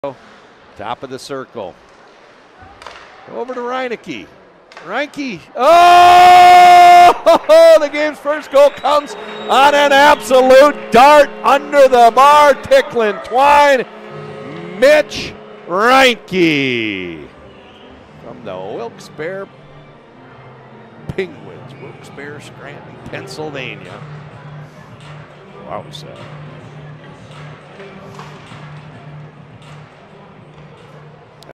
Top of the circle. Over to Reinke. Reinke. Oh! The game's first goal comes on an absolute dart under the bar, tickling twine. Mitch Reinke from the Wilkes-Barre Penguins, Wilkes-Barre, Scranton, Pennsylvania. Wow, sad.